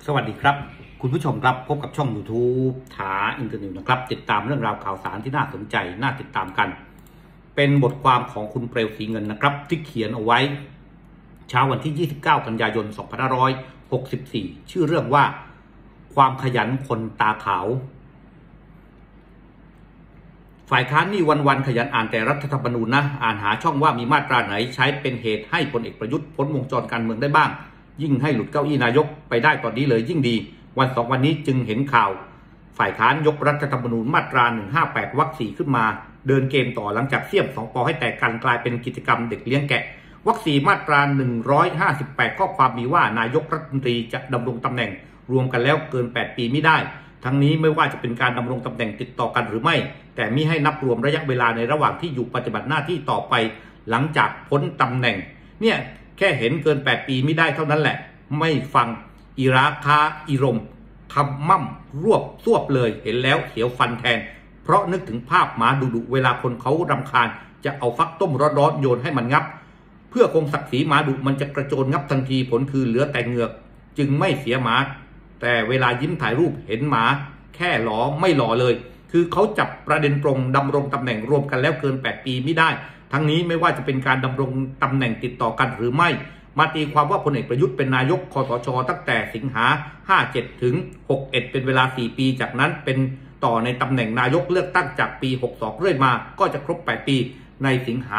สวัสดีครับคุณผู้ชมครับพบกับช่อง YouTube ถาอินเตอร์นิวนะครับติดตามเรื่องราวข่าวสารที่น่าสนใจน่าติดตามกันเป็นบทความของคุณเปลวศรีเงินนะครับที่เขียนเอาไว้เช้าวันที่ 29 กันยายน 2564 ชื่อเรื่องว่าความขยันคนตาขาวฝ่ายค้านนี่วันๆขยันอ่านแต่รัฐธรรมนูญนะอ่านหาช่องว่ามีมาตราไหนใช้เป็นเหตุให้พลเอกประยุทธ์พ้นวงจรการเมืองได้บ้างยิ่งให้หลุดเก้าอี้นายกไปได้ตอนนี้เลยยิ่งดีวัน2วันนี้จึงเห็นข่าวฝ่ายค้านยกรัฐธรรมนูญมาตรา158วรรค4ขึ้นมาเดินเกมต่อหลังจากเสี่ยม2 ป.ให้แตกกันกลายเป็นกิจกรรมเด็กเลี้ยงแกะวรรค4มาตรา158ข้อความมีว่านายกรัฐมนตรีจะดำรงตำแหน่งรวมกันแล้วเกิน8 ปีไม่ได้ทั้งนี้ไม่ว่าจะเป็นการดำรงตำแหน่งติดต่อกันหรือไม่แต่มิให้นับรวมระยะเวลาในระหว่างที่อยู่ปฏิบัติหน้าที่ต่อไปหลังจากพ้นตำแหน่งเนี่ยแค่เห็นเกิน8 ปีไม่ได้เท่านั้นแหละไม่ฟังอิราคาอิรมคำมั่มรวบซวบเลยเห็นแล้วเสียวฟันแทนเพราะนึกถึงภาพหมาดุเวลาคนเขารำคาญจะเอาฟักต้มร้อนๆโยนให้มันงับเพื่อคงศักดิ์ศรีหมาดุมันจะกระโจนงับทันทีผลคือเหลือแต่เหงือกจึงไม่เสียหมาแต่เวลายิ้มถ่ายรูปเห็นหมาแค่หลอไม่หล่อเลยคือเขาจับประเด็นตรงดำรงตำแหน่งรวมกันแล้วเกิน8 ปีไม่ได้ทั้งนี้ไม่ว่าจะเป็นการดำรงตำแหน่งติดต่อกันหรือไม่มาตีความว่าพลเอกประยุทธ์เป็นนายกคสช.ตั้งแต่สิงหา57ถึง61เป็นเวลา4 ปีจากนั้นเป็นต่อในตำแหน่งนายกเลือกตั้งจากปี62เรื่อยมาก็จะครบ8 ปีในสิงหา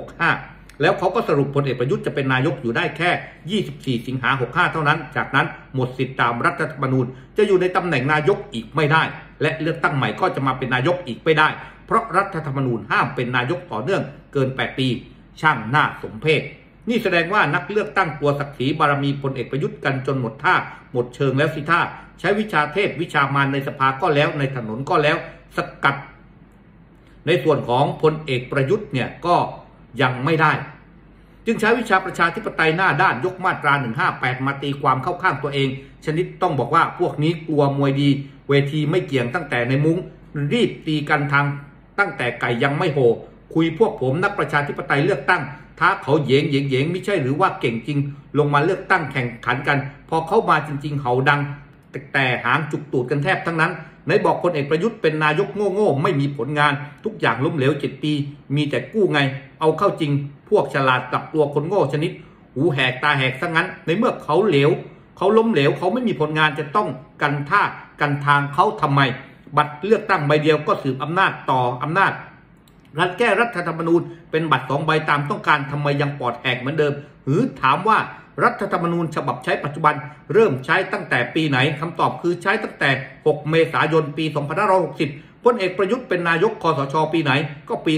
65แล้วเขาก็สรุปพลเอกประยุทธ์จะเป็นนายกอยู่ได้แค่24สิงหา65เท่านั้นจากนั้นหมดสิทธิตามรัฐธรรมนูญจะอยู่ในตำแหน่งนายกอีกไม่ได้และเลือกตั้งใหม่ก็จะมาเป็นนายกอีกไม่ได้เพราะรัฐธรรมนูญห้ามเป็นนายกต่อเนื่องเกิน8 ปีช่างน่าสมเพชนี่แสดงว่านักเลือกตั้งกลัวศักดิ์ศรีบารมีพลเอกประยุทธ์กันจนหมดท่าหมดเชิงแล้วสิท่าใช้วิชาเทพวิชามารในสภาก็แล้วในถนนก็แล้วสกัดในส่วนของพลเอกประยุทธ์เนี่ยก็ยังไม่ได้จึงใช้วิชาประชาธิปไตยหน้าด้านยกมาตรา158มาตีความเข้าข้างตัวเองชนิดต้องบอกว่าพวกนี้กลัวมวยดีเวทีไม่เกี่ยงตั้งแต่ในมุ้งรีบตีกันทางตั้งแต่ไก่ยังไม่โหคุยพวกผมนักประชาธิปไตยเลือกตั้งท้าเขาเหยงไม่ใช่หรือว่าเก่งจริงลงมาเลือกตั้งแข่งขันกันพอเข้ามาจริงๆเขาดังแต่หางจุกตูดกันแทบทั้งนั้นไหนบอกพลเอกประยุทธ์เป็นนายกโง่ไม่มีผลงานทุกอย่างล้มเหลว7 ปีมีแต่กู้ไงเอาเข้าจริงพวกฉลาดกลับตัวคนโง่ชนิดหูแหกตาแหกซะงั้นในเมื่อเขาเหลวเขาล้มเหลวเขาไม่มีผลงานจะต้องกันท่ากันทางเขาทำไมบัตรเลือกตั้งใบเดียวก็สืบอำนาจต่ออำนาจรัฐแก้รัฐธรรมนูญเป็นบัตร2 ใบตามต้องการทำไมยังปอดแหกเหมือนเดิมหรือถามว่ารัฐธรรมนูญฉบับใช้ปัจจุบันเริ่มใช้ตั้งแต่ปีไหนคำตอบคือใช้ตั้งแต่6 เมษายนปี2560พลเอกประยุทธ์เป็นนายกคสช.ปีไหนก็ปี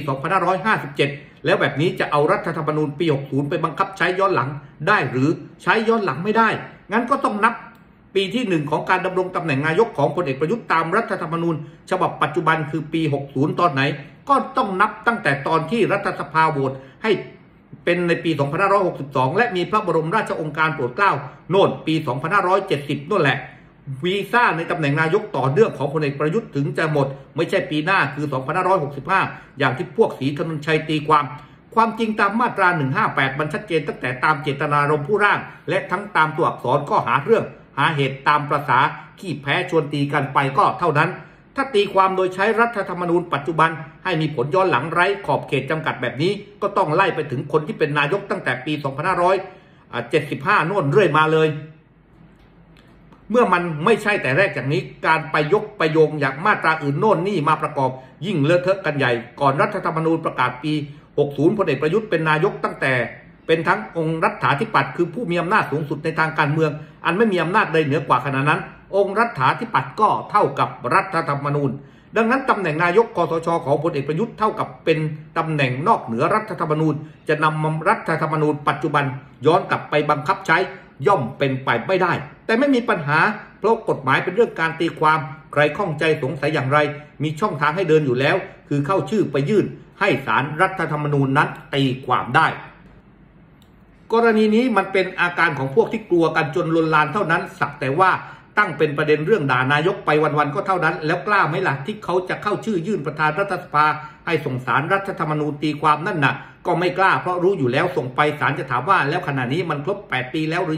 2557แล้วแบบนี้จะเอารัฐธรรมนูญปี60ไปบังคับใช้ย้อนหลังได้หรือใช้ย้อนหลังไม่ได้งั้นก็ต้องนับปีที่1ของการดำรงตำแหน่งนายกของพลเอกประยุทธ์ตามรัฐธรรมนูญฉบับปัจจุบันคือปี60ตอนไหนก็ต้องนับตั้งแต่ตอนที่รัฐสภาโหวตให้เป็นในปี2562และมีพระบรมราชโองการโปรดเกล้าโน่นปี2570นั่นแหละวีซ่าในตำแหน่งนายกต่อเนื่องของพลเอกประยุทธ์ถึงจะหมดไม่ใช่ปีหน้าคือ2565อย่างที่พวกศรีถนนชัยตีความจริงตามมาตรา158มันชัดเจนตั้งแต่ตามเจตนารมณ์ผู้ร่างและทั้งตามตัวอักษรก็หาเรื่องหาเหตุตามประสาขี้แพ้ชวนตีกันไปก็เท่านั้นถ้าตีความโดยใช้รัฐธรรมนูญปัจจุบันให้มีผลย้อนหลังไร้ขอบเขตจำกัดแบบนี้ก็ต้องไล่ไปถึงคนที่เป็นนายกตั้งแต่ปี2575โน่นเรื่อยมาเลยเมื่อมันไม่ใช่แต่แรกจากนี้การไปยกไปโยงอย่างมาตราอื่นโน่นนี่มาประกอบยิ่งเลอะเทอะกันใหญ่ก่อนรัฐธรรมนูญประกาศปี60พลเอกประยุทธ์เป็นนายกตั้งแต่เป็นทั้งองค์รัฐาธิปัตย์คือผู้มีอำนาจสูงสุดในทางการเมืองอันไม่มีอำนาจใดเหนือกว่าขณะนั้นองค์รัฐาธิปัตย์ก็เท่ากับรัฐธรรมนูญดังนั้นตำแหน่งนายกคสช.ของพลเอกประยุทธ์เท่ากับเป็นตำแหน่งนอกเหนือรัฐธรรมนูญจะนำรัฐธรรมนูญปัจจุบันย้อนกลับไปบังคับใช้ย่อมเป็นไปไม่ได้แต่ไม่มีปัญหาเพราะกฎหมายเป็นเรื่องการตีความใครข้องใจสงสัยอย่างไรมีช่องทางให้เดินอยู่แล้วคือเข้าชื่อไปยื่นให้ศาลรัฐธรรมนูญนั้นตีความได้กรณีนี้มันเป็นอาการของพวกที่กลัวกันจนลนลานเท่านั้นสักแต่ว่าตั้งเป็นประเด็นเรื่องด่านายกไปวันๆก็เท่านั้นแล้วกล้าไหมล่ะที่เขาจะเข้าชื่อยื่นประธานรัฐสภาให้ส่งศาลรัฐธรรมนูญตีความนั่นน่ะก็ไม่กล้าเพราะรู้อยู่แล้วส่งไปศาลจะถามว่าแล้วขณะนี้มันครบ8 ปีแล้วหรือยัง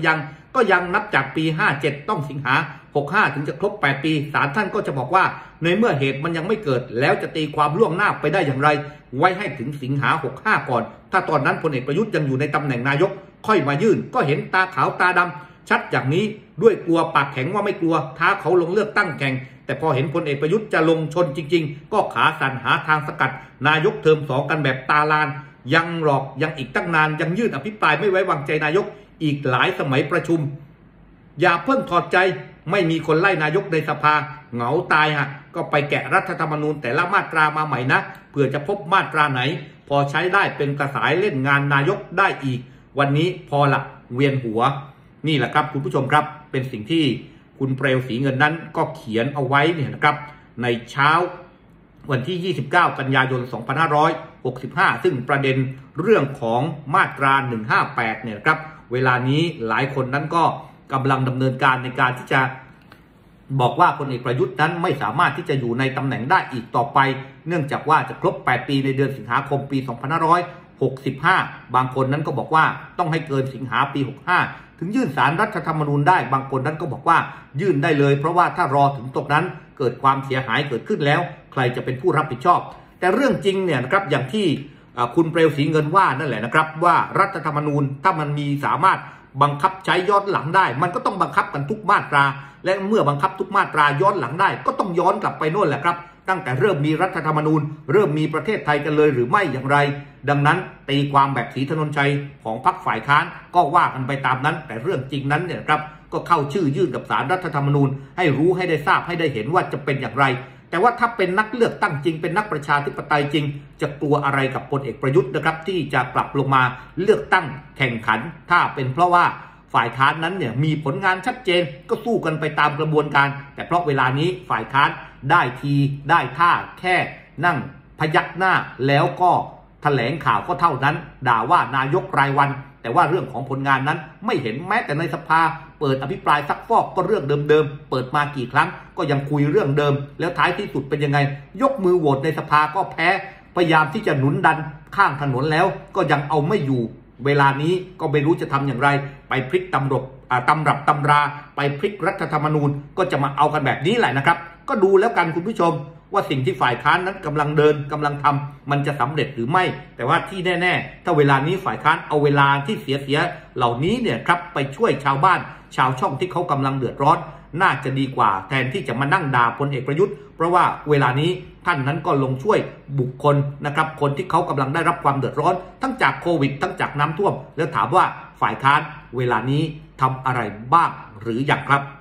ก็ยังนับจากปี57ต้องสิงหา65ถึงจะครบ8ปีศาลท่านก็จะบอกว่าในเมื่อเหตุมันยังไม่เกิดแล้วจะตีความล่วงหน้าไปได้อย่างไรไว้ให้ถึงสิงหา65ก่อนถ้าตอนนั้นพลเอกประยุทธ์ยังอยู่ในตำแหน่งนายกค่อยมายื่นก็เห็นตาขาวตาดำชัดอย่างนี้ด้วยกลัวปากแข็งว่าไม่กลัวท้าเขาลงเลือกตั้งแข่งแต่พอเห็นพลเอกประยุทธ์จะลงชนจริงๆก็ขาสั่นหาทางสกัดนายกเทอม2กันแบบตาลานยังหลอกยังอีกตั้งนานยังยื่นอภิปรายไม่ไว้วางใจนายกอีกหลายสมัยประชุมอย่าเพิ่งถอดใจไม่มีคนไล่นายกในสภาเหงาตายฮะก็ไปแกะรัฐธรรมนูญแต่ละมาตรามาใหม่นะเพื่อจะพบมาตราไหนพอใช้ได้เป็นกระสายเล่นงานนายกได้อีกวันนี้พอละเวียนหัวนี่แหละครับคุณผู้ชมครับเป็นสิ่งที่คุณเปลวศรีเงินนั้นก็เขียนเอาไว้เนี่ยนะครับในเช้าวันที่ 29 กันยายน 2565 ซึ่งประเด็นเรื่องของมาตรา 158 เนี่ยครับเวลานี้หลายคนนั้นก็กำลังดำเนินการในการที่จะบอกว่าพลเอกประยุทธ์นั้นไม่สามารถที่จะอยู่ในตำแหน่งได้อีกต่อไปเนื่องจากว่าจะครบ8ปีในเดือนสิงหาคมปี 2565 บางคนนั้นก็บอกว่าต้องให้เกินสิงหาปี 65ถึงยื่นศาลรัฐธรรมนูญได้บางคนนั้นก็บอกว่ายื่นได้เลยเพราะว่าถ้ารอถึงตรงนั้นเกิดความเสียหายเกิดขึ้นแล้วใครจะเป็นผู้รับผิดชอบแต่เรื่องจริงเนี่ยนะครับอย่างที่คุณเปลวศรีเงินว่านั่นแหละนะครับว่ารัฐธรรมนูญถ้ามันมีสามารถบังคับใช้ย้อนหลังได้มันก็ต้องบังคับกันทุกมาตราและเมื่อบังคับทุกมาตราย้อนหลังได้ก็ต้องย้อนกลับไปโน่นแหละครับตั้งแต่เริ่มมีรัฐธรรมนูญเริ่มมีประเทศไทยกันเลยหรือไม่อย่างไรดังนั้นตีความแบบศรีถนนชัยของพรรคฝ่ายค้านก็ว่ากันไปตามนั้นแต่เรื่องจริงนั้นเนี่ยครับก็เข้าชื่อยื่นกับศาลรัฐธรรมนูญให้รู้ให้ได้ทราบให้ได้เห็นว่าจะเป็นอย่างไรแต่ว่าถ้าเป็นนักเลือกตั้งจริงเป็นนักประชาธิปไตยจริงจะกลัวอะไรกับพลเอกประยุทธ์นะครับที่จะกลับลงมาเลือกตั้งแข่งขันถ้าเป็นเพราะว่าฝ่ายค้านนั้นเนี่ยมีผลงานชัดเจนก็สู้กันไปตามกระบวนการแต่เพราะเวลานี้ฝ่ายค้านได้ทีได้ท่าแค่นั่งพยักหน้าแล้วก็แถลงข่าวก็เท่านั้นด่าว่านายกรายวันแต่ว่าเรื่องของผลงานนั้นไม่เห็นแม้แต่ในสภาเปิดอภิปรายซักฟอกก็เรื่องเดิมๆเปิดมากี่ครั้งก็ยังคุยเรื่องเดิมแล้วท้ายที่สุดเป็นยังไงยกมือโหวตในสภาก็แพ้พยายามที่จะหนุนดันข้างถนนแล้วก็ยังเอาไม่อยู่เวลานี้ก็ไม่รู้จะทำอย่างไรไปพลิกตำรับตำราไปพลิกรัฐธรรมนูญก็จะมาเอากันแบบนี้แหละนะครับก็ดูแล้วกันคุณผู้ชมว่าสิ่งที่ฝ่ายค้านนั้นกำลังเดินกำลังทำมันจะสำเร็จหรือไม่แต่ว่าที่แน่ๆถ้าเวลานี้ฝ่ายค้านเอาเวลาที่เสียเหล่านี้เนี่ยครับไปช่วยชาวบ้านชาวช่องที่เขากำลังเดือดร้อนน่าจะดีกว่าแทนที่จะมานั่งด่าพลเอกประยุทธ์เพราะว่าเวลานี้ท่านนั้นก็ลงช่วยบุคคลนะครับคนที่เขากำลังได้รับความเดือดร้อนทั้งจากโควิดทั้งจากน้ำท่วมแล้วถามว่าฝ่ายค้านเวลานี้ทำอะไรบ้างหรือยังครับ